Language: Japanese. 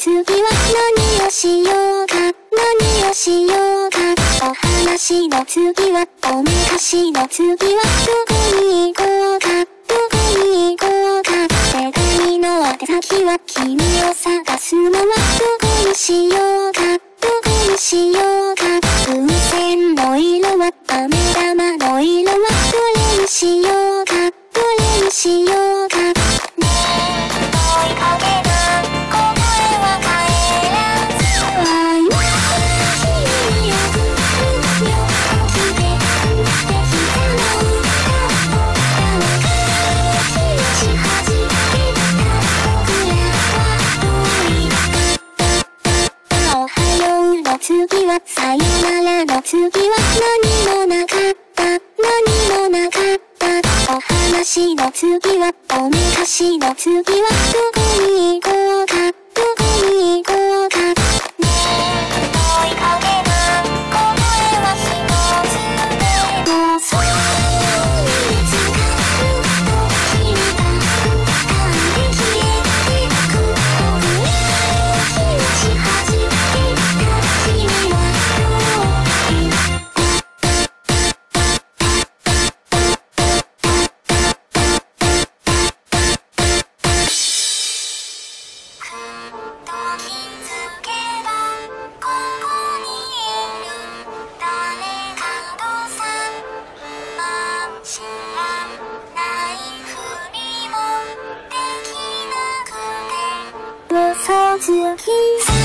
次は何をしようか、何をしようか。お話の次は、おめかしの次は、どこに行こうか、どこに行こうか。世界の宛先は、君を探すのは、どこにしようか、どこにしようか。風船の色は、飴玉の色は、どれにしようか、どれにしようか。ねえ、問いかけた答えは帰らずは君によくよく来てできたのだわから気がし始めた僕らはどういったおはようの次はさよならの次は何もなかった何もなかったお話の次はおめかしの次はどこに行こうかどこに行こうか。ねえ問いかけた答えは一つでもそうに見つかると君が掴んで消えてく僕に気がし始めた君はどうい気づけばここにいる誰かとさ知らないふりもできなくて嘘つき